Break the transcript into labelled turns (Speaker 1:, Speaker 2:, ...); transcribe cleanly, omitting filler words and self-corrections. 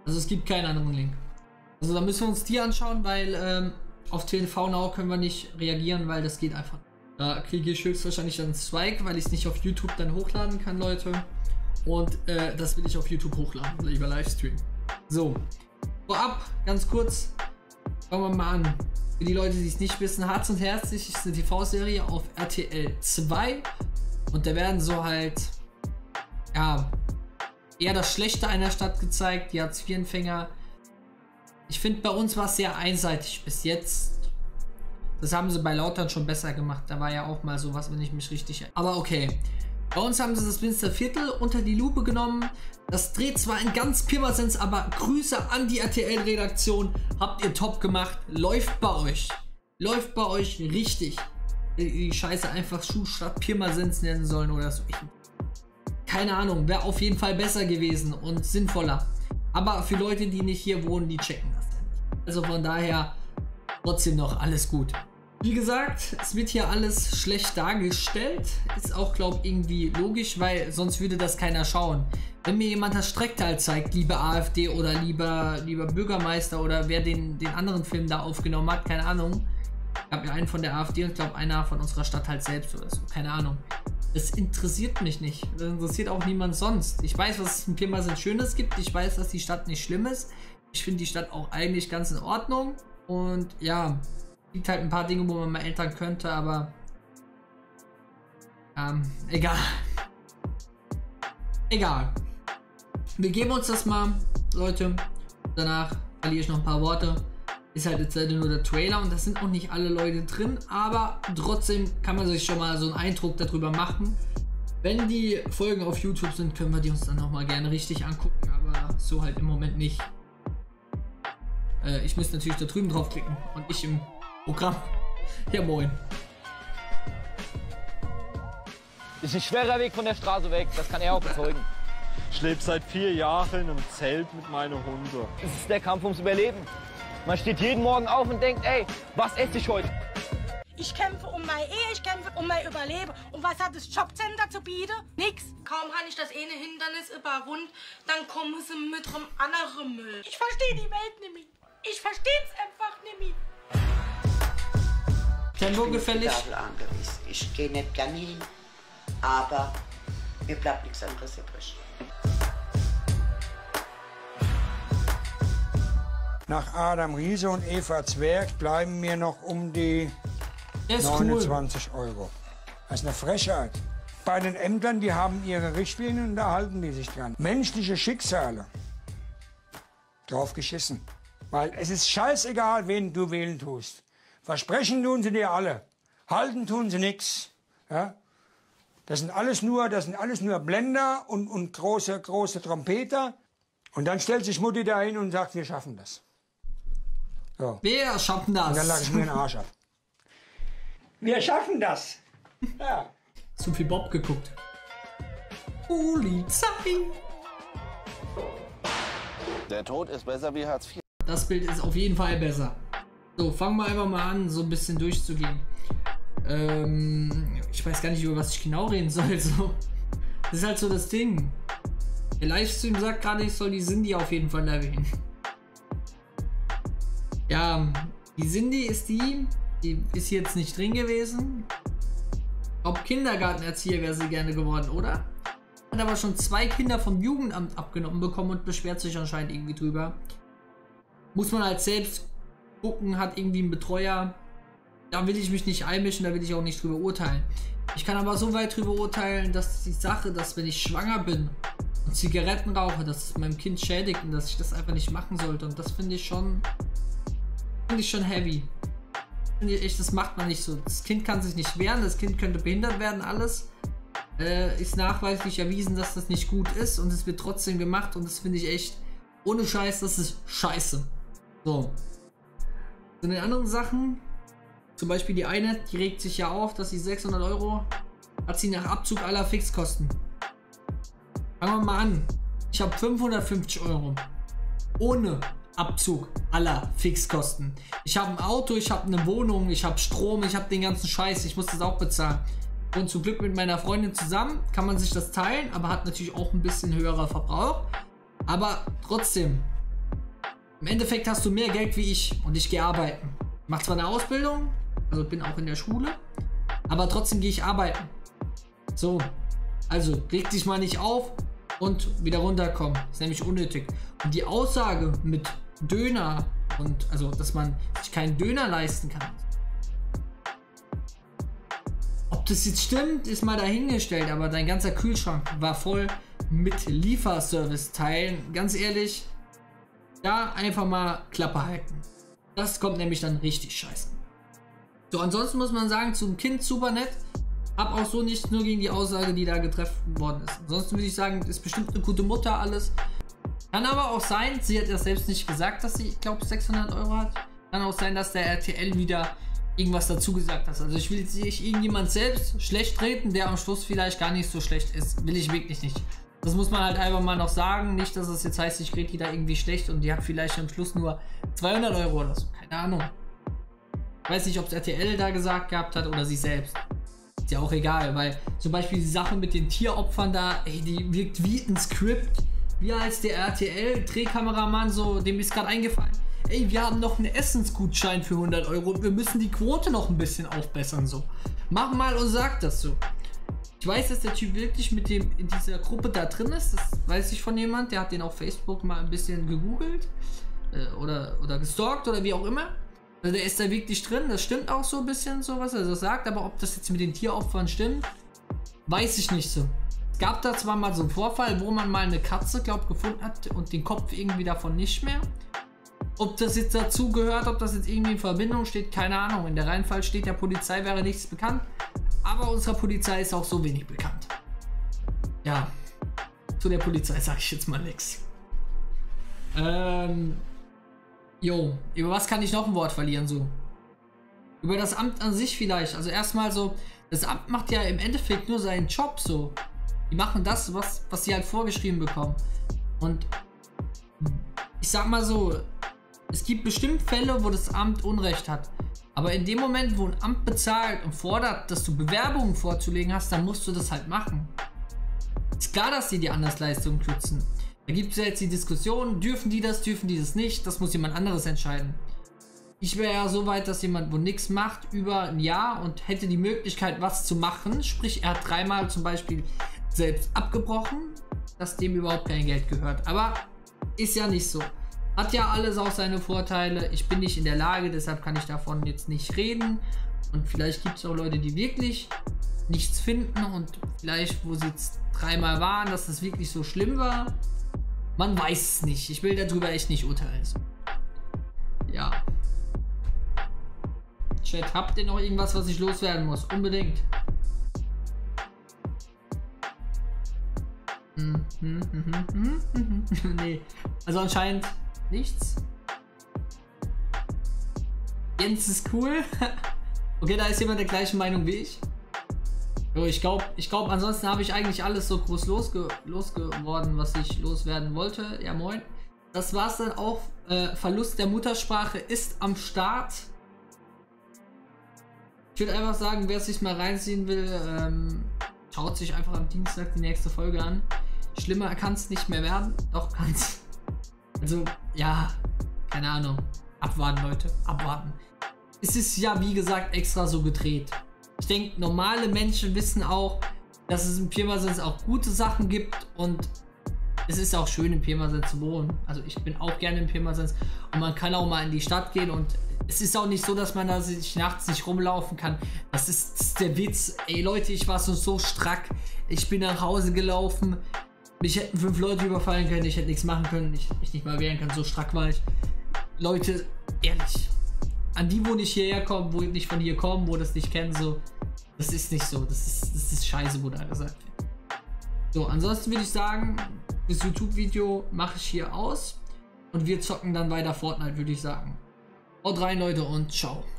Speaker 1: Also es gibt keinen anderen Link. Also da müssen wir uns die anschauen, weil auf TV Now können wir nicht reagieren, weil das geht einfach nicht. Da kriege ich höchstwahrscheinlich dann einen Strike, weil ich es nicht auf YouTube dann hochladen kann, Leute. Und das will ich auf YouTube hochladen, lieber Livestream. So, vorab, ganz kurz, fangen wir mal an. Für die Leute, die es nicht wissen, Harz und Herzlich ist eine TV-Serie auf RTL 2. Und da werden so halt, ja, eher das Schlechte einer Stadt gezeigt, die Hartz-IV-Empfänger. Ich finde, bei uns war es sehr einseitig bis jetzt. Das haben sie bei Lautern schon besser gemacht. Da war ja auch mal sowas, wenn ich mich richtig... Aber okay. Bei uns haben sie das Münsterviertel unter die Lupe genommen. Das dreht zwar in ganz Pirmasens, aber Grüße an die RTL-Redaktion. Habt ihr top gemacht. Läuft bei euch. Läuft bei euch richtig. Die Scheiße einfach Schuhstadt Pirmasens nennen sollen oder so. Keine Ahnung. Wäre auf jeden Fall besser gewesen und sinnvoller. Aber für Leute, die nicht hier wohnen, die checken das ja nicht. Also von daher trotzdem noch alles gut. Wie gesagt, es wird hier alles schlecht dargestellt. Ist auch, glaube ich, irgendwie logisch, weil sonst würde das keiner schauen. Wenn mir jemand das Streckteil zeigt, liebe AfD oder lieber Bürgermeister oder wer den anderen Film da aufgenommen hat, keine Ahnung. Ich habe ja einen von der AfD und ich glaube einer von unserer Stadt halt selbst oder so, keine Ahnung. Das interessiert mich nicht. Das interessiert auch niemand sonst. Ich weiß, was es in Pirmasens Schönes gibt. Ich weiß, dass die Stadt nicht schlimm ist. Ich finde die Stadt auch eigentlich ganz in Ordnung. Und ja, gibt halt ein paar Dinge, wo man mal ändern könnte, aber egal. Egal. Wir geben uns das mal, Leute. Danach verliere ich noch ein paar Worte. Ist halt jetzt leider nur der Trailer und das sind auch nicht alle Leute drin, aber trotzdem kann man sich schon mal so einen Eindruck darüber machen. Wenn die Folgen auf YouTube sind, können wir die uns dann nochmal gerne richtig angucken, aber so halt im Moment nicht. Ich müsste natürlich da drüben draufklicken und ich im Programm. Ja, moin.
Speaker 2: Ist ein schwerer Weg von der Straße weg, das kann er auch bezeugen.
Speaker 3: Ich lebe seit 4 Jahren in einem Zelt mit meinen Hunden.
Speaker 2: Es ist der Kampf ums Überleben. Man steht jeden Morgen auf und denkt, ey, was esse ich heute?
Speaker 4: Ich kämpfe um meine Ehe, ich kämpfe um mein Überleben. Und was hat das Jobcenter zu bieten? Nix. Kaum habe ich das eine Hindernis überwunden, dann kommen sie mit einem anderen Müll. Ich verstehe die Welt nicht mehr. Ich verstehe es einfach nicht mehr.
Speaker 1: Tempo gefällig.
Speaker 5: Angewiesen. Ich gehe nicht gerne hin, aber mir bleibt nichts anderes übrig.
Speaker 6: Nach Adam Riese und Eva Zwerg bleiben mir noch um die 29 Euro. Das ist eine Frechheit. Bei den Ämtern, die haben ihre Richtlinien und da halten die sich dran. Menschliche Schicksale. Drauf geschissen. Weil es ist scheißegal, wen du wählen tust. Versprechen tun sie dir alle. Halten tun sie nichts. Ja? Das sind alles nur Blender und große Trompeter. Und dann stellt sich Mutti dahin und sagt, wir schaffen das. So.
Speaker 1: Wir schaffen das.
Speaker 6: Und dann lag ich mir den Arsch ab. Wir schaffen das. Ja.
Speaker 1: Zu viel Bob geguckt. Polizei.
Speaker 7: Der Tod ist besser wie Hartz IV.
Speaker 1: Das Bild ist auf jeden Fall besser. So, fangen wir einfach mal an, so ein bisschen durchzugehen. Ich weiß gar nicht, über was ich genau reden soll. So. Das ist halt so das Ding. Der Livestream sagt gerade, ich soll die Cindy auf jeden Fall erwähnen. Ja, die Cindy ist die ist jetzt nicht drin gewesen. Ob Kindergartenerzieher wäre sie gerne geworden, oder? Hat aber schon 2 Kinder vom Jugendamt abgenommen bekommen und beschwert sich anscheinend irgendwie drüber. Muss man halt selbst gucken, hat irgendwie einen Betreuer. Da will ich mich nicht einmischen, da will ich auch nicht drüber urteilen. Ich kann aber so weit drüber urteilen, dass die Sache, dass wenn ich schwanger bin und Zigaretten rauche, dass es meinem Kind schädigt und dass ich das einfach nicht machen sollte. Und das finde ich schon heavy. Finde ich echt, das macht man nicht so. Das Kind kann sich nicht wehren, das Kind könnte behindert werden, alles. Ist nachweislich erwiesen, dass das nicht gut ist und es wird trotzdem gemacht und das finde ich echt, ohne Scheiß, das ist scheiße. So. Von den anderen Sachen, zum Beispiel die eine, die regt sich ja auf, dass sie 600 Euro hat sie nach Abzug aller Fixkosten. Fangen wir mal an. Ich habe 550 Euro. Ohne Abzug aller Fixkosten. Ich habe ein Auto, ich habe eine Wohnung, ich habe Strom, ich habe den ganzen Scheiß, ich muss das auch bezahlen. Und zum Glück mit meiner Freundin zusammen kann man sich das teilen, aber hat natürlich auch ein bisschen höherer Verbrauch. Aber trotzdem, Im Endeffekt hast du mehr Geld wie ich und ich gehe arbeiten. Ich mache zwar eine Ausbildung, also bin auch in der Schule, aber trotzdem gehe ich arbeiten. So, also reg dich mal nicht auf und wieder runterkommen. Das ist nämlich unnötig. Und die Aussage mit Döner und also, dass man sich keinen Döner leisten kann. Ob das jetzt stimmt, ist mal dahingestellt, aber dein ganzer Kühlschrank war voll mit Lieferservice-Teilen. Ganz ehrlich, da einfach mal Klappe halten. Das kommt nämlich dann richtig scheiße. So, ansonsten muss man sagen, zum Kind super nett. Hab auch so nichts nur gegen die Aussage, die da getroffen worden ist. Ansonsten würde ich sagen, ist bestimmt eine gute Mutter alles. Kann aber auch sein, sie hat ja selbst nicht gesagt, dass sie, ich glaube, 600 Euro hat. Kann auch sein, dass der RTL wieder irgendwas dazu gesagt hat. Also ich will jetzt nicht irgendjemand selbst schlecht treten, der am Schluss vielleicht gar nicht so schlecht ist. Will ich wirklich nicht. Das muss man halt einfach mal noch sagen. Nicht, dass es jetzt heißt, ich rede die da irgendwie schlecht und die hat vielleicht am Schluss nur 200 Euro oder so. Keine Ahnung. Ich weiß nicht, ob es RTL da gesagt gehabt hat oder sie selbst. Ist ja auch egal, weil zum Beispiel die Sache mit den Tieropfern da, ey, die wirkt wie ein Skript. Wie als der RTL-Drehkameramann, so, dem ist gerade eingefallen. Ey, wir haben noch einen Essensgutschein für 100 Euro und wir müssen die Quote noch ein bisschen aufbessern, so. Mach mal und sag das so. Ich weiß, dass der Typ wirklich mit dem in dieser Gruppe da drin ist. Das weiß ich von jemand, der hat den auf Facebook mal ein bisschen gegoogelt oder gestalkt oder wie auch immer. Also der ist da wirklich drin. Das stimmt auch so ein bisschen, so was er so sagt. Aber ob das jetzt mit den Tieropfern stimmt, weiß ich nicht so. Es gab da zwar mal so einen Vorfall, wo man mal eine Katze, glaube ich, gefunden hat und den Kopf irgendwie davon nicht mehr. Ob das jetzt dazu gehört, ob das jetzt irgendwie in Verbindung steht, keine Ahnung. In der Reihenfall steht, der Polizei wäre nichts bekannt. Aber unserer Polizei ist auch so wenig bekannt. Ja, zu der Polizei sage ich jetzt mal nichts. Jo, über was kann ich noch ein Wort verlieren so? Über das Amt an sich vielleicht. Also erstmal so, das Amt macht ja im Endeffekt nur seinen Job so. Die machen das, was sie halt vorgeschrieben bekommen. Und ich sag mal so, es gibt bestimmt Fälle, wo das Amt Unrecht hat. Aber in dem Moment, wo ein Amt bezahlt und fordert, dass du Bewerbungen vorzulegen hast, dann musst du das halt machen. Ist klar, dass die Andersleistungen kürzen. Da gibt es ja jetzt die Diskussion, dürfen die das nicht? Das muss jemand anderes entscheiden. Ich wäre ja so weit, dass jemand, wo nichts macht, über ein Jahr und hätte die Möglichkeit, was zu machen. Sprich, er hat 3-mal zum Beispiel selbst abgebrochen, dass dem überhaupt kein Geld gehört. Aber ist ja nicht so. Hat ja alles auch seine Vorteile. Ich bin nicht in der Lage, deshalb kann ich davon jetzt nicht reden. Und vielleicht gibt es auch Leute, die wirklich nichts finden und vielleicht, wo sie jetzt 3-mal waren, dass das wirklich so schlimm war. Man weiß es nicht. Ich will darüber echt nicht urteilen. Ja. Chat, habt ihr noch irgendwas, was ich loswerden muss? Unbedingt. Nee. Also anscheinend nichts. Jens ist cool. Okay, da ist jemand der gleichen Meinung wie ich. So, ich glaube, ansonsten habe ich eigentlich alles so groß losgeworden, was ich loswerden wollte. Ja, moin. Das war's dann auch. Verlust der Muttersprache ist am Start. Ich würde einfach sagen, wer es sich mal reinziehen will, schaut sich einfach am Dienstag die nächste Folge an. Schlimmer kann es nicht mehr werden. Doch, kann's. Also, ja, keine Ahnung. Abwarten, Leute. Abwarten. Es ist ja, wie gesagt, extra so gedreht. Ich denke, normale Menschen wissen auch, dass es in Pirmasens auch gute Sachen gibt und es ist auch schön, in Pirmasens zu wohnen. Also ich bin auch gerne in Pirmasens und man kann auch mal in die Stadt gehen und es ist auch nicht so, dass man da sich nachts nicht rumlaufen kann. Das ist der Witz. Ey Leute, ich war so strack. Ich bin nach Hause gelaufen. Mich hätten 5 Leute überfallen können. Ich hätte nichts machen können. Ich mich nicht mal wehren kann. So strack war ich. Leute, ehrlich. An die, wo nicht hierher kommen, wo nicht von hier kommen, wo das nicht kennen, so. Das ist nicht so. Das ist scheiße, wo da gesagt wird. So, ansonsten würde ich sagen, das YouTube-Video mache ich hier aus. Und wir zocken dann weiter Fortnite, würde ich sagen. Haut rein, Leute, und ciao.